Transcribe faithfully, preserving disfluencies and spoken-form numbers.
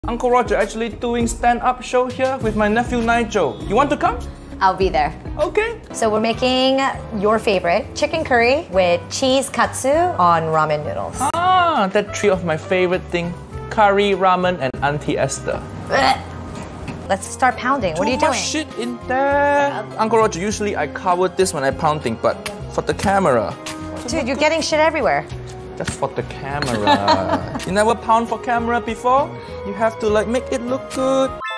Uncle Roger actually doing stand-up show here with my nephew Nigel. You want to come? I'll be there. Okay. So we're making your favorite chicken curry with cheese katsu on ramen noodles. Ah, that three of my favorite thing. Curry, ramen, and Auntie Esther. Let's start pounding. What Too are you doing? much shit in there. Uncle Roger, usually I cover this when I'm pounding, but for the camera. Dude, you're getting shit everywhere. Just for the camera. You never pound for camera before? You have to like make it look good.